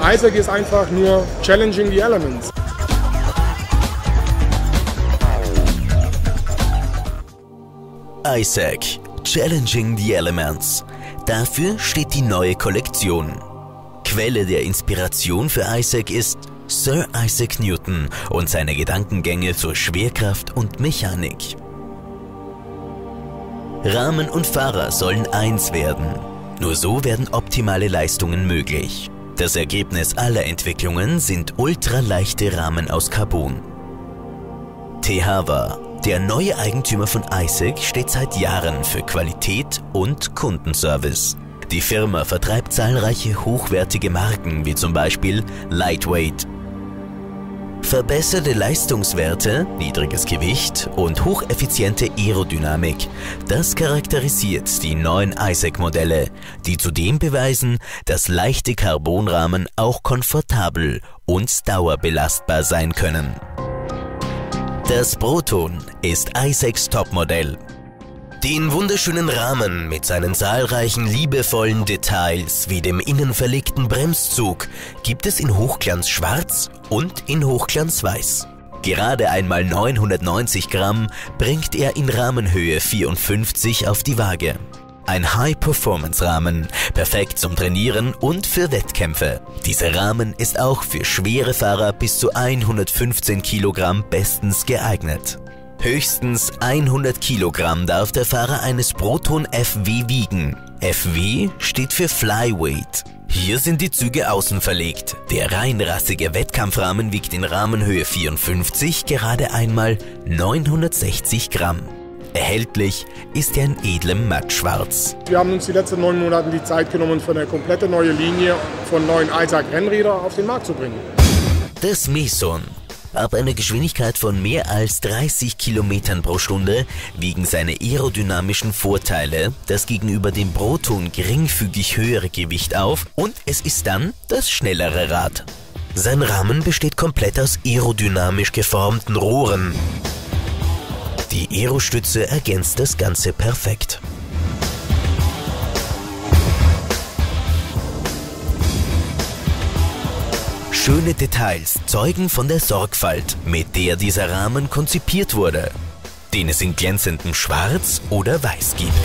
Isaac ist einfach nur challenging the elements. Isaac, Challenging the Elements. Dafür steht die neue Kollektion. Quelle der Inspiration für Isaac ist Sir Isaac Newton und seine Gedankengänge zur Schwerkraft und Mechanik. Rahmen und Fahrer sollen eins werden. Nur so werden optimale Leistungen möglich. Das Ergebnis aller Entwicklungen sind ultraleichte Rahmen aus Carbon. Tehava, der neue Eigentümer von Isaac, steht seit Jahren für Qualität und Kundenservice. Die Firma vertreibt zahlreiche hochwertige Marken, wie zum Beispiel Lightweight. Verbesserte Leistungswerte, niedriges Gewicht und hocheffiziente Aerodynamik, das charakterisiert die neuen Isaac-Modelle, die zudem beweisen, dass leichte Carbonrahmen auch komfortabel und dauerbelastbar sein können. Das Proton ist Isaacs Topmodell. Den wunderschönen Rahmen mit seinen zahlreichen liebevollen Details wie dem innen verlegten Bremszug gibt es in Hochglanz schwarz und in Hochglanz weiß. Gerade einmal 990 Gramm bringt er in Rahmenhöhe 54 auf die Waage. Ein High-Performance-Rahmen, perfekt zum Trainieren und für Wettkämpfe. Dieser Rahmen ist auch für schwere Fahrer bis zu 115 Kilogramm bestens geeignet. Höchstens 100 Kilogramm darf der Fahrer eines Proton FW wiegen. FW steht für Flyweight. Hier sind die Züge außen verlegt. Der reinrassige Wettkampfrahmen wiegt in Rahmenhöhe 54 gerade einmal 960 Gramm. Erhältlich ist er in edlem Mattschwarz. Wir haben uns die letzten 9 Monate die Zeit genommen, für eine komplette neue Linie von neuen Isaac Rennrädern auf den Markt zu bringen. Das Meson. Ab einer Geschwindigkeit von mehr als 30 Kilometern pro Stunde wiegen seine aerodynamischen Vorteile das gegenüber dem Proton geringfügig höhere Gewicht auf und es ist dann das schnellere Rad. Sein Rahmen besteht komplett aus aerodynamisch geformten Rohren. Die Aerostütze ergänzt das Ganze perfekt. Schöne Details zeugen von der Sorgfalt, mit der dieser Rahmen konzipiert wurde, den es in glänzendem Schwarz oder Weiß gibt.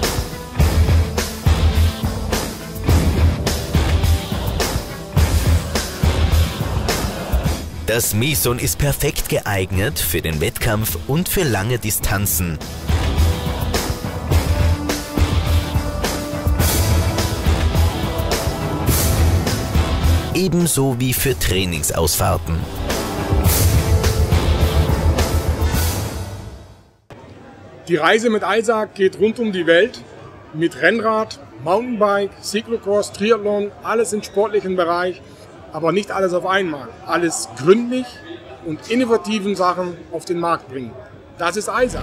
Das Meson ist perfekt geeignet für den Wettkampf und für lange Distanzen. Ebenso wie für Trainingsausfahrten. Die Reise mit Isaac geht rund um die Welt mit Rennrad, Mountainbike, Cyclocross, Triathlon, alles im sportlichen Bereich, aber nicht alles auf einmal. Alles gründlich und innovativen Sachen auf den Markt bringen. Das ist Isaac.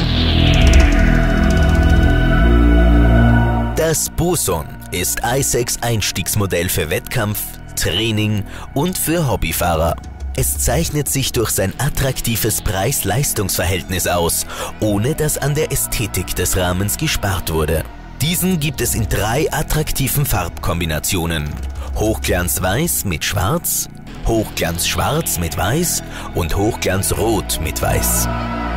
Das Boson ist Isaacs Einstiegsmodell für Wettkampf, Training und für Hobbyfahrer. Es zeichnet sich durch sein attraktives Preis-Leistungs-Verhältnis aus, ohne dass an der Ästhetik des Rahmens gespart wurde. Diesen gibt es in 3 attraktiven Farbkombinationen: Hochglanzweiß mit Schwarz, Hochglanzschwarz mit Weiß und Hochglanzrot mit Weiß.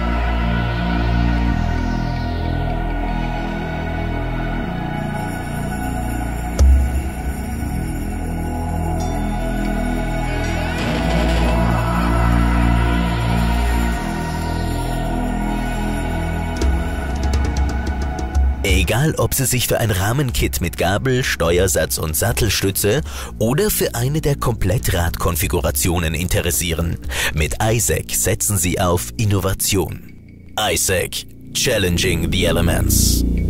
Egal, ob Sie sich für ein Rahmenkit mit Gabel, Steuersatz und Sattelstütze oder für eine der Komplettradkonfigurationen interessieren, mit Isaac setzen Sie auf Innovation. Isaac, Challenging the Elements.